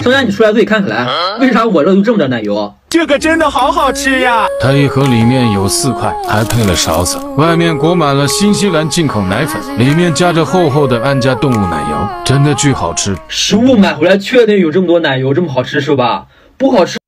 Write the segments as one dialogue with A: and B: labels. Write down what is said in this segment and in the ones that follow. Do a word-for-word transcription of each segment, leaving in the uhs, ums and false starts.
A: 商家，你出来自己看看来，为啥我这就这么点奶油？
B: 这个真的好好吃呀！
C: 它一盒里面有四块，还配了勺子，外面裹满了新西兰进口奶粉，里面夹着厚厚的安佳动物奶油，真的巨好吃。
A: 食物买回来确定有这么多奶油，这么好吃是吧？不好吃。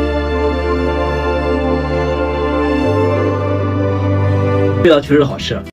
A: 味道确实好吃。